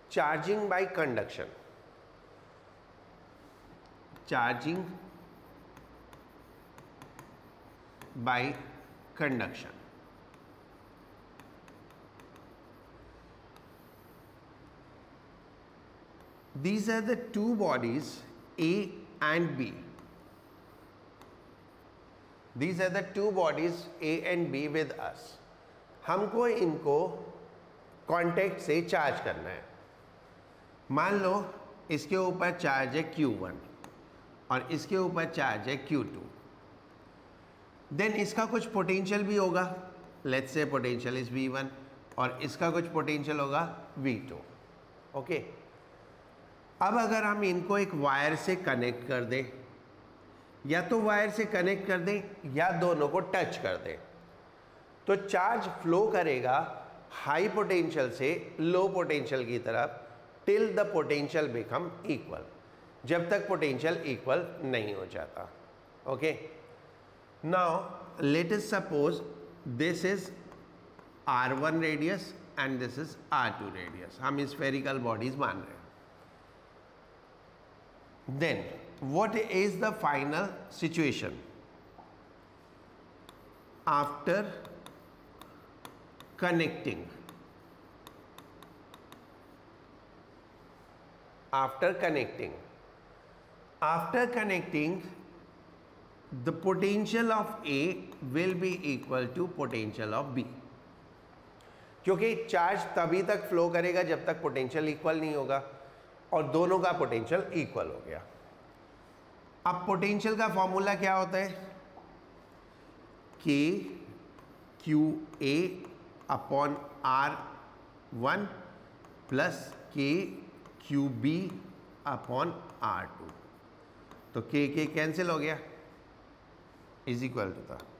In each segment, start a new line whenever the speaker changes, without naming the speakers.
Charging by conduction, charging by conduction. These are the two bodies A and B. These are the two bodies A and B with us. हमको इनको contact से charge करना है. मान लो इसके ऊपर चार्ज है Q1 और इसके ऊपर चार्ज है Q2. देन इसका कुछ पोटेंशियल भी होगा, let's say potential is V1 और इसका कुछ पोटेंशियल होगा V2. ओके. अब अगर हम इनको एक वायर से कनेक्ट कर दें, या तो वायर से कनेक्ट कर दें या दोनों को टच कर दें, तो चार्ज फ्लो करेगा हाई पोटेंशियल से लो पोटेंशियल की तरफ till the potential become equal, जब तक पोटेंशियल इक्वल नहीं हो जाता. Okay. Now let us suppose this is R1 radius and this is R2 radius. हम स्फेरिकल बॉडीज मान रहे हैं. Then what is the final situation after connecting? After connecting, the potential of A will be equal to potential of B. क्योंकि charge तभी तक flow करेगा जब तक पोटेंशियल इक्वल नहीं होगा, और दोनों का पोटेंशियल इक्वल हो गया. अब पोटेंशियल का फॉर्मूला क्या होता है? K q A upon R1 plus k q B upon R2. तो के कैंसिल हो गया, इज इक्वल टू था.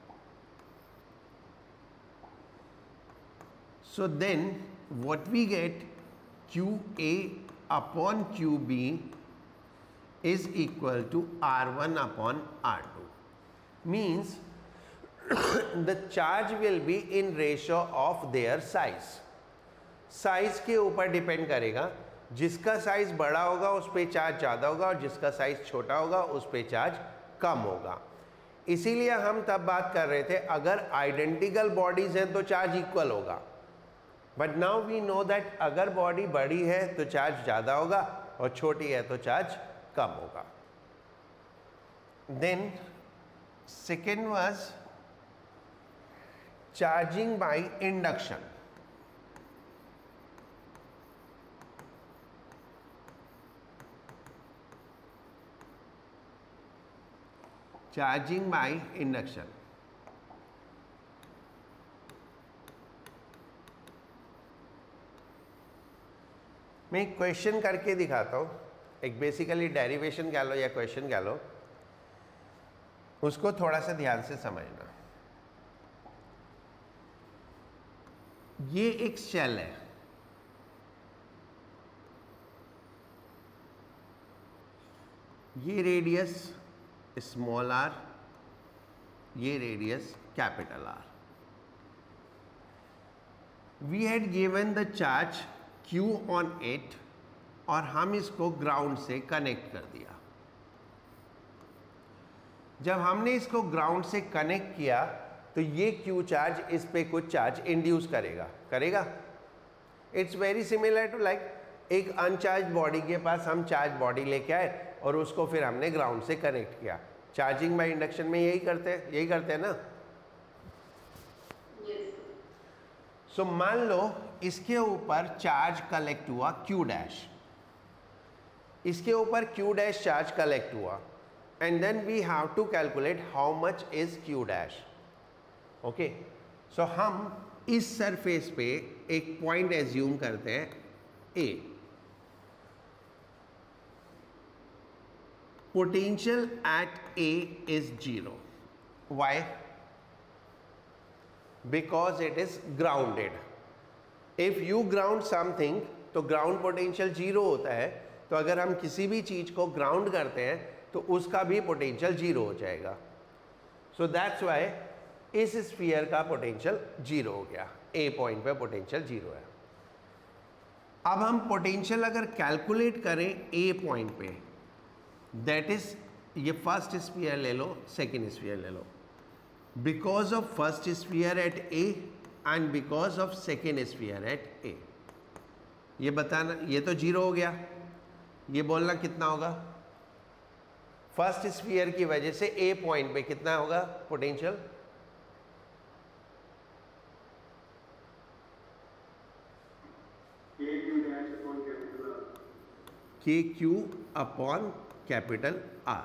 So then what we get, q A upon QB is equal to R1 upon R2. Means the charge will be in ratio of their size. Size के ऊपर depend करेगा. जिसका size बड़ा होगा उस पे charge ज़्यादा होगा और जिसका साइज छोटा होगा उस पे चार्ज कम होगा. इसीलिए हम तब बात कर रहे थे अगर आइडेंटिकल बॉडीज हैं तो चार्ज इक्वल होगा. But now we know that अगर बॉडी बड़ी है तो चार्ज ज़्यादा होगा और छोटी है तो चार्ज कम होगा. Then second was charging by induction. Charging by induction. मैं एक क्वेश्चन करके दिखाता हूँ. एक बेसिकली डेरिवेशन कह लो या क्वेश्चन कह लो, उसको थोड़ा सा ध्यान से समझना. ये एक शेल है. ये रेडियस स्मॉल r, ये radius capital R. We had given the charge Q on it और हम इसको ग्राउंड से कनेक्ट कर दिया. जब हमने इसको ग्राउंड से कनेक्ट किया तो ये Q चार्ज इस पे कुछ चार्ज इंड्यूस करेगा. It's very similar to like एक अनचार्ज बॉडी के पास हम चार्ज बॉडी लेके आए और उसको फिर हमने ग्राउंड से कनेक्ट किया. चार्जिंग बाय इंडक्शन में यही करते हैं ना. सो मान लो इसके ऊपर चार्ज कलेक्ट हुआ Q डैश, इसके ऊपर Q डैश चार्ज कलेक्ट हुआ and then we have to calculate how much is Q dash. Okay. So हम इस सरफेस पे एक पॉइंट एज्यूम करते हैं A. Potential at A is 0. Why? Because it is grounded. If you ground something तो ground potential 0 होता है. तो अगर हम किसी भी चीज को ग्राउंड करते हैं तो उसका भी पोटेंशियल 0 हो जाएगा. सो दैट्स वाई इस स्फीयर का पोटेंशियल 0 हो गया. ए पॉइंट पे पोटेंशियल 0 है. अब हम पोटेंशियल अगर कैलकुलेट करें ए पॉइंट पे, दैट इज, ये फर्स्ट स्फीयर ले लो, सेकेंड स्फीयर ले लो, because of first sphere at A and because of second sphere at A, ये बताना, ये तो जीरो हो गया, ये बोलना कितना होगा, फर्स्ट स्फीयर की वजह से ए पॉइंट पे कितना होगा potential, k q upon capital R,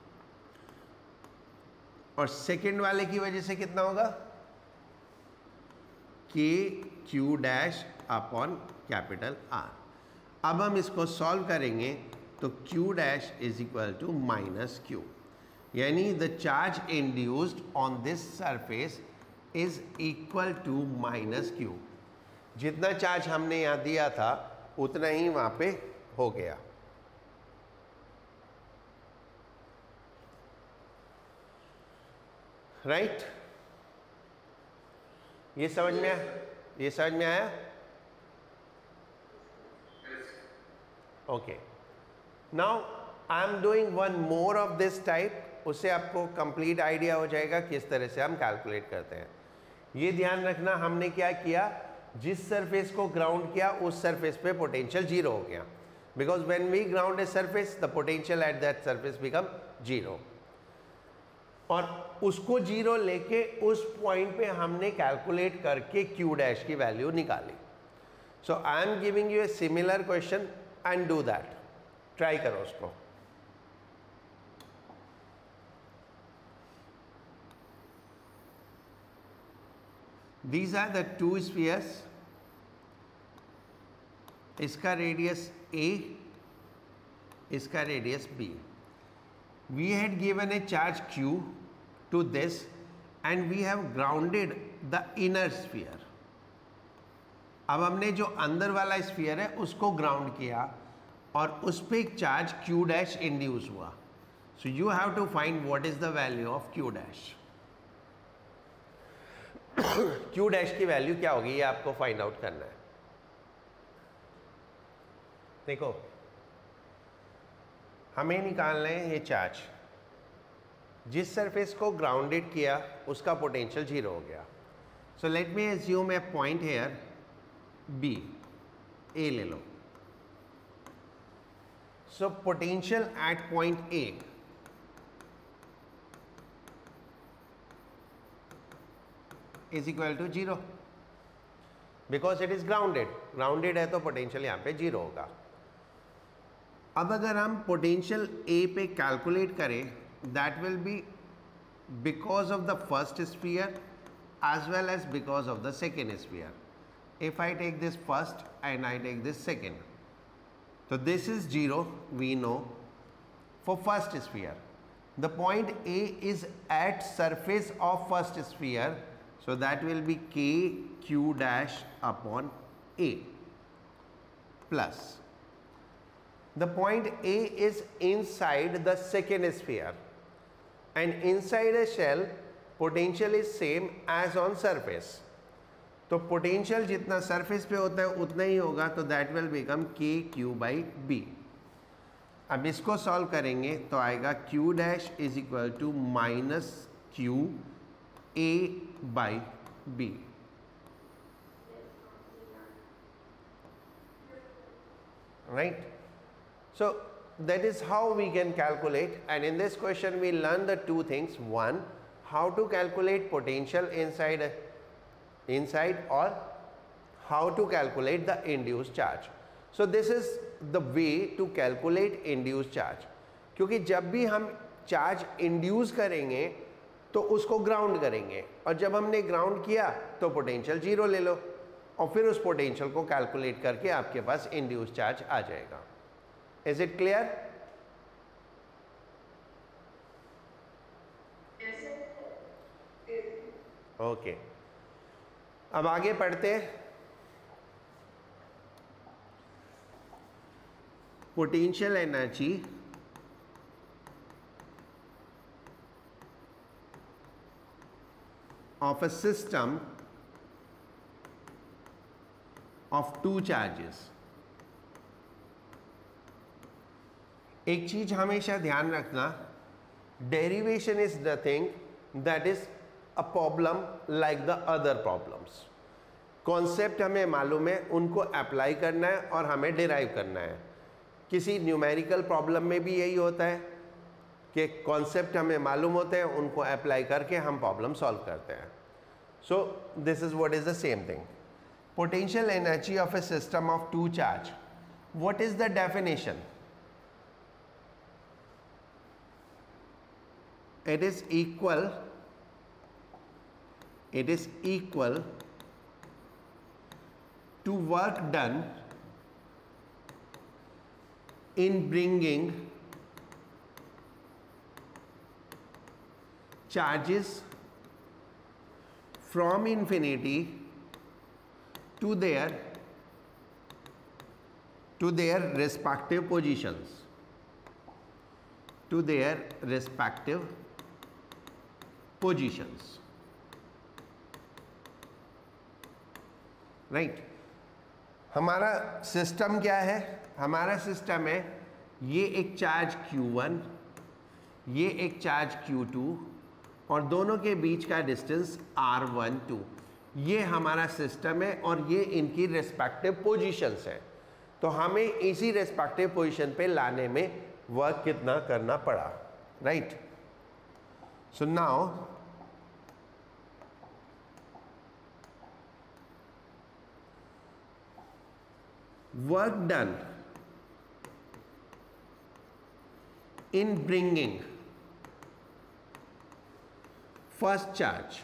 और सेकेंड वाले की वजह से कितना होगा, k q dash upon capital R. अब हम इसको सॉल्व करेंगे तो q dash is equal to minus q, यानी the charge induced on this surface is equal to minus q. जितना चार्ज हमने यहाँ दिया था उतना ही वहाँ पे हो गया। राइट? ये समझ में आया? ये समझ में आया? Okay, now I am doing one more of this type, उससे आपको कंप्लीट आइडिया हो जाएगा किस तरह से हम कैलकुलेट करते हैं। ये ध्यान रखना, हमने क्या किया, जिस सरफेस को ग्राउंड किया उस सरफेस पे पोटेंशियल जीरो हो गया, because when we ground a surface the potential at that surface become zero, और उसको जीरो लेके उस पॉइंट पे हमने कैलकुलेट करके क्यू डैश की वैल्यू निकाली। So I am giving you a similar question and do that, try करो उसको। These are the two spheres, इसका रेडियस A, इसका radius B. We had given a charge Q to this and we have grounded the inner sphere. अब हमने जो अंदर वाला sphere है उसको ग्राउंड किया और उस पर एक चार्ज Q डैश इंड्यूस हुआ। So you have to find what is the value of Q dash. Q dash की वैल्यू क्या होगी ये आपको फाइंड आउट करना है। देखो, हमें निकालना है ये चार्ज, जिस सरफेस को ग्राउंडेड किया उसका पोटेंशियल जीरो हो गया। So let me assume a point here B, A ले लो। So potential at point A is equal to zero, because it is grounded. Grounded है तो पोटेंशियल यहाँ पे जीरो होगा। अब अगर हम पोटेंशियल A पे कैलकुलेट करें, that will be because of the first sphere as well as because of the second sphere. If I take this first and I take this second, तो this is zero we know for first sphere. The point A is at surface of first sphere, so that will be k q dash upon A plus the point A is inside the second sphere and inside a shell potential is same as on surface, तो potential जितना surface पे होता है उतना ही होगा, तो that will become k q by B। अब इसको solve करेंगे तो आएगा q dash is equal to minus q A by B। Right? So that is how we can calculate, and in this question we learn the two things. One, how to calculate potential inside or how to calculate the induced charge. So this is the way to calculate induced charge, क्योंकि जब भी हम charge induce करेंगे तो उसको ground करेंगे, और जब हमने ग्राउंड किया तो पोटेंशियल जीरो ले लो, और फिर उस पोटेंशियल को कैलकुलेट करके आपके पास इंड्यूस चार्ज आ जाएगा। Is it clear? ओके, अब आगे पढ़ते हैं। Potential energy of a system of two charges। एक चीज हमेशा ध्यान रखना, derivation is nothing that is a problem like the other problems. Concept हमें मालूम है, उनको अप्लाई करना है और हमें डिराइव करना है। किसी न्यूमेरिकल प्रॉब्लम में भी यही होता है कि कॉन्सेप्ट हमें मालूम होते हैं, उनको अप्लाई करके हम प्रॉब्लम सॉल्व करते हैं। So this is what is the same thing. Potential energy of a system of two charge, what is the definition? It is equal to work done in bringing charges from infinity to their respective positions, right. हमारा system क्या है? हमारा system है ये एक charge Q1, ये एक charge Q2 और दोनों के बीच का डिस्टेंस R12। ये हमारा सिस्टम है और ये इनकी रेस्पेक्टिव पोजीशंस है। तो हमें इसी रेस्पेक्टिव पोजीशन पे लाने में वर्क कितना करना पड़ा, right. So now work done in bringing first charge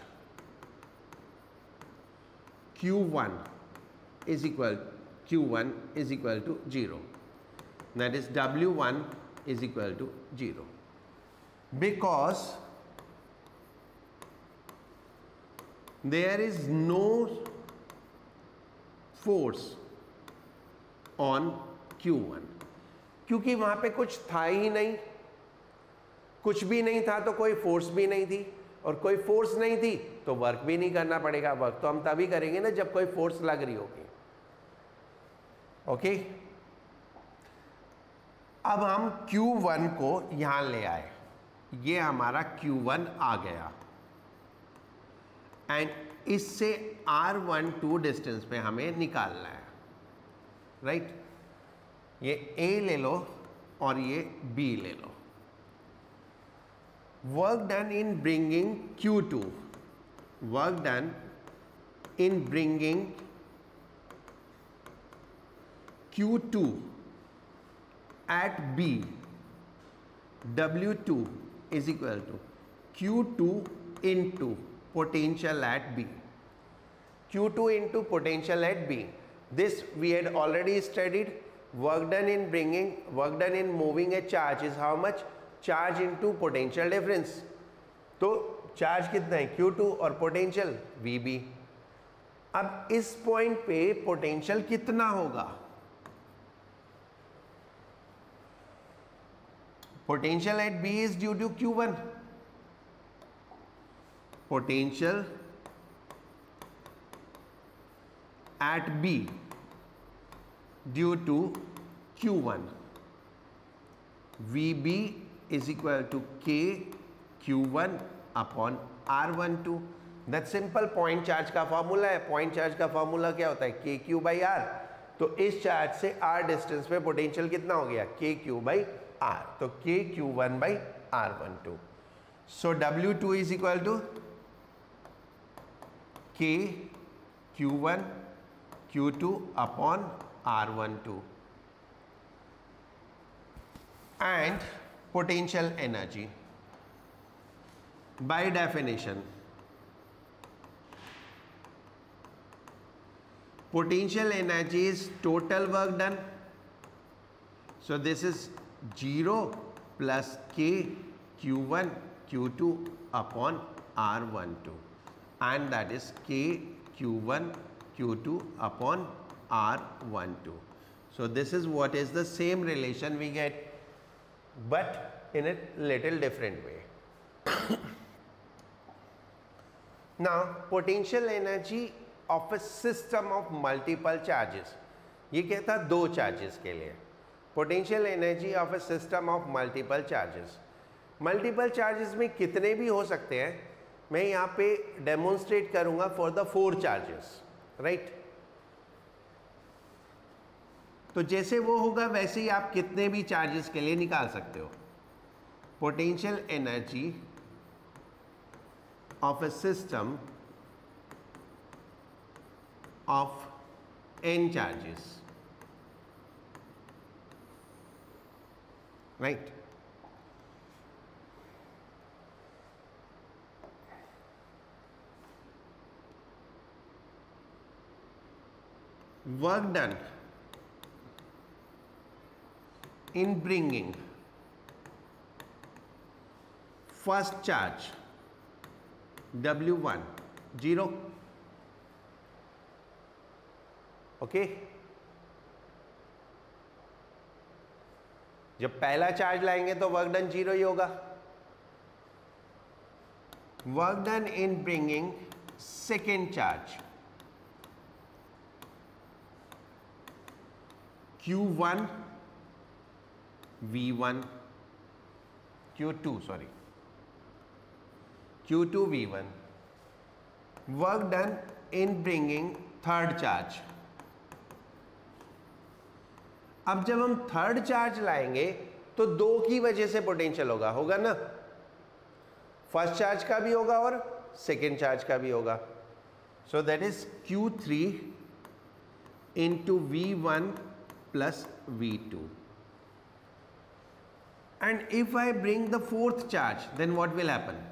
Q1 is equal to 0, that is W1 is equal to 0, because there is no force on Q1, क्योंकि वहां पे कुछ था ही नहीं, कुछ भी नहीं था तो कोई फोर्स भी नहीं थी, और कोई फोर्स नहीं थी तो वर्क भी नहीं करना पड़ेगा। वर्क तो हम तभी करेंगे ना जब कोई फोर्स लग रही होगी। ओके, अब हम Q1 को यहां ले आए, ये हमारा Q1 आ गया एंड इससे R12 डिस्टेंस पे हमें निकालना है, राइट। ये A ले लो और ये B ले लो। Work done in bringing Q2, work done in bringing Q2 at B, W2 is equal to Q2 into potential at B, Q2 into potential at B. This we had already studied. Work done in moving a charge is how much? Charge into potential difference. तो charge कितना है? Q2 और potential VB। अब इस point पे potential कितना होगा? Potential at B is due to Q1. Potential at B due to Q1, VB is equal to K Q1 upon R12। That simple point charge का formula है। Point charge का formula क्या होता है? KQ by R। तो इस charge से R distance पे पोटेंशियल कितना हो गया? KQ by R। तो KQ1 by R12। So W2 is equal to KQ1 Q2 upon R12 and potential energy by definition, potential energy is total work done, so this is 0 plus K Q1 Q2 upon R12 and that is K Q1 Q2 upon R12. So this is what is the same relation we get, but in a little different way. Now potential energy of a system of multiple charges, ये क्या था? दो charges के लिए। Potential energy of a system of multiple charges. Multiple charges में कितने भी हो सकते हैं, मैं यहाँ पे डेमोन्स्ट्रेट करूंगा फॉर द 4 चार्जेस, राइट। तो जैसे वो होगा वैसे ही आप कितने भी चार्जेस के लिए निकाल सकते हो। Potential energy of a system of n charges, right? Work done in bringing first charge W1 0, okay. जब पहला चार्ज लाएंगे तो वर्क डन 0 ही होगा। Work done in bringing second charge Q1 V1 Q2 sorry Q2 V1। Work done in bringing third charge. अब जब हम third charge लाएंगे तो 2 की वजह से पोटेंशियल होगा ना, फर्स्ट चार्ज का भी होगा और सेकेंड चार्ज का भी होगा। So that is Q3 into V1 plus V2। And if I bring the fourth charge then what will happen?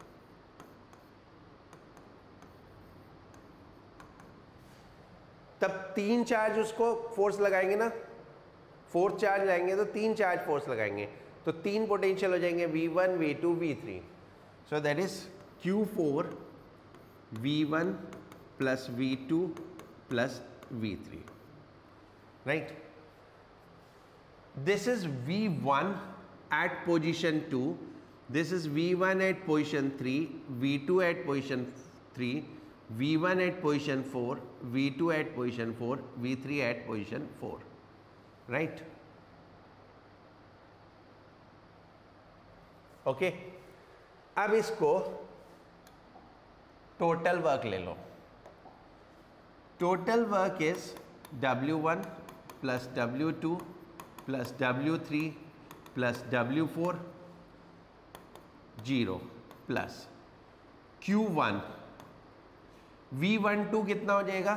तब 3 चार्ज उसको फोर्स लगाएंगे ना, फोर्थ चार्ज लाएंगे तो 3 चार्ज फोर्स लगाएंगे, तो 3 पोटेंशियल हो जाएंगे V1 V2 V3। So that is Q4 V1 plus V2 plus V3, right. This is V1 at position 2, this is V1 at position 3, V2 at position 3, V1 at position 4, V2 at position 4, V3 at position 4, right? Okay. अब इसको total work ले लो। Total work is W1 plus W2 plus W3 plus W4 0 plus Q1 V12 कितना हो जाएगा?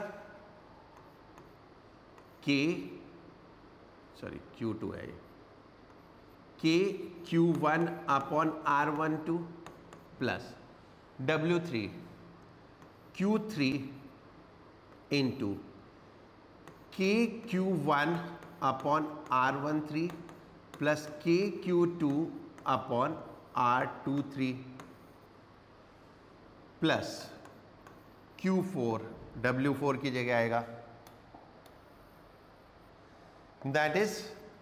Q2 है ये, K Q1 upon R12 plus W3 Q3 into K Q1 upon R13 plus K Q2 upon R23 plus Q4 W4 की जगह आएगा, that is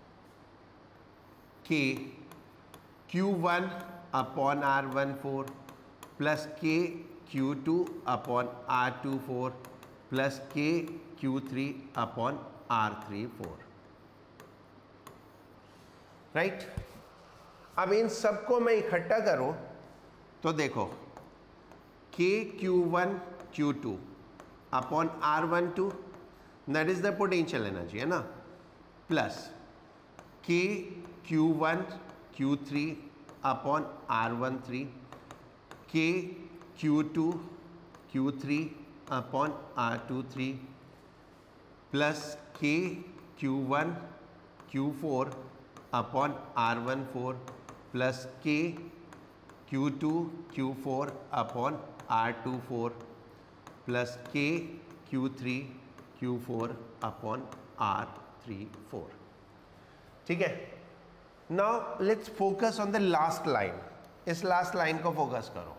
K Q1 upon R14 plus K Q2 upon R24 plus K Q3 upon R34, right. अब इन सबको मैं इकट्ठा करूं तो देखो K Q1 Q2 upon R12 that is the potential energy है ना, plus K Q1 Q3 upon R13, K Q2 Q3 upon R23 plus K Q1 Q4 upon R14 plus K Q2 Q4 upon R24 plus K Q3 Q4 upon R34, ठीक है। Now let's focus on the last line. इस last line को focus करो।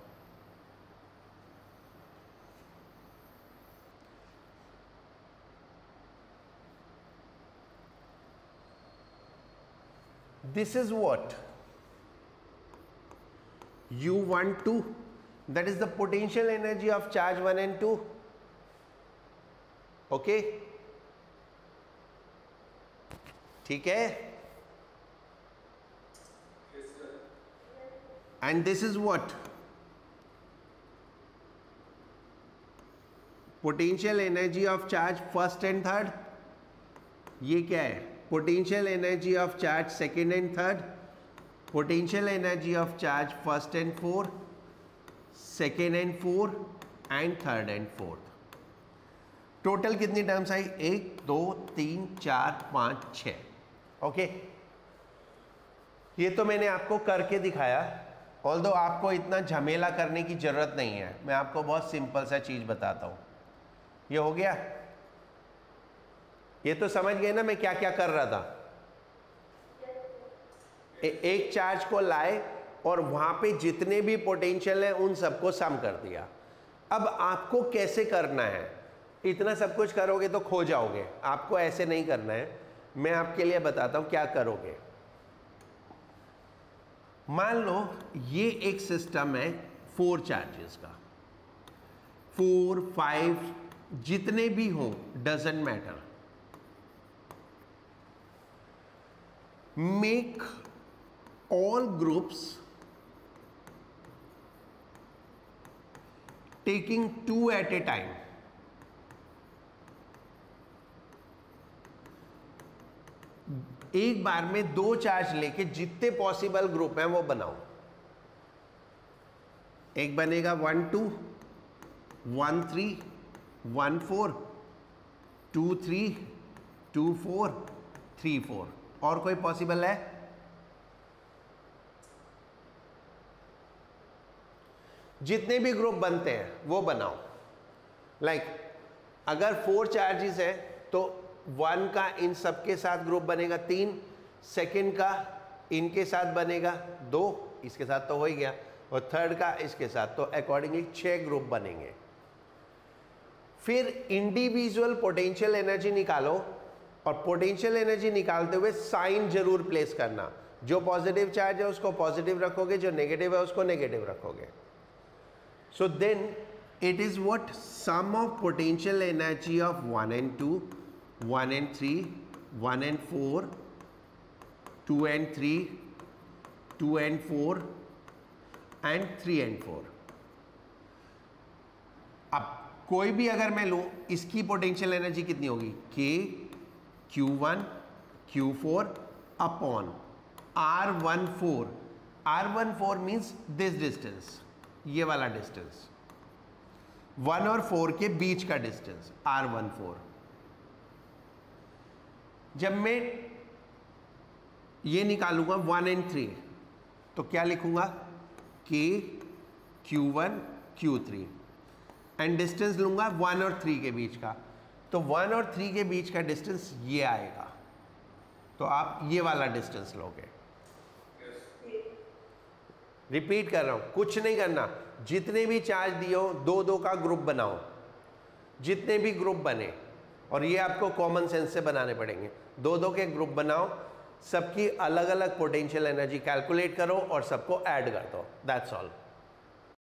This is what? U12, that is the potential energy of charge 1 and 2. Okay? ठीक है। And this is what potential energy of charge first and third. ये क्या है? Potential energy of charge second and third, potential energy of charge first and fourth, second and fourth and third and fourth. Total कितनी terms आई? 1 2 3 4 5 6. Okay, ये तो मैंने आपको करके दिखाया. ऑल्दो आपको इतना झमेला करने की जरूरत नहीं है, मैं आपको बहुत सिंपल सा चीज बताता हूं. ये हो गया? ये तो समझ गए ना मैं क्या क्या कर रहा था. एक चार्ज को लाए और वहां पे जितने भी पोटेंशियल है उन सबको सम कर दिया. अब आपको कैसे करना है? इतना सब कुछ करोगे तो खो जाओगे. आपको ऐसे नहीं करना है, मैं आपके लिए बताता हूं क्या करोगे. मान लो ये एक सिस्टम है 4 चार्जेस का, 4 5 जितने भी हो, doesn't matter. Make all groups taking 2 at a time. एक बार में 2 चार्ज लेके जितने पॉसिबल ग्रुप हैं वो बनाओ. एक बनेगा 1 2 1 3 1 4 2 3 2 4 3 4. और कोई पॉसिबल है? जितने भी ग्रुप बनते हैं वो बनाओ. लाइक अगर 4 चार्जेस है तो 1 का इन सबके साथ ग्रुप बनेगा 3, सेकंड का इनके साथ बनेगा 2, इसके साथ तो हो ही गया, और थर्ड का इसके साथ, तो अकॉर्डिंगली 6 ग्रुप बनेंगे. फिर इंडिविजुअल पोटेंशियल एनर्जी निकालो, और पोटेंशियल एनर्जी निकालते हुए साइन जरूर प्लेस करना. जो पॉजिटिव चार्ज है उसको पॉजिटिव रखोगे, जो नेगेटिव है उसको नेगेटिव रखोगे. So then it is what sum of potential energy of 1 and 2, 1 and 3, 1 and 4, 2 and 3, 2 and 4 and 3 and 4. अब कोई भी अगर मैं लूं, इसकी पोटेंशियल एनर्जी कितनी होगी? K Q1 Q4 upon R14. R14 means this distance, ये वाला डिस्टेंस, 1 और 4 के बीच का डिस्टेंस R14. जब मैं ये निकालूंगा 1 and 3, तो क्या लिखूंगा? K Q1 Q3 and distance लूंगा 1 और 3 के बीच का, तो 1 और 3 के बीच का डिस्टेंस ये आएगा. तो आप ये वाला डिस्टेंस लोगे. रिपीट कर रहा हूं, कुछ नहीं करना. जितने भी चार्ज दिए हो 2-2 का ग्रुप बनाओ, जितने भी ग्रुप बने, और ये आपको कॉमन सेंस से बनाने पड़ेंगे. 2-2 के ग्रुप बनाओ, सबकी अलग अलग पोटेंशियल एनर्जी कैलकुलेट करो और सबको ऐड कर दो. That's all.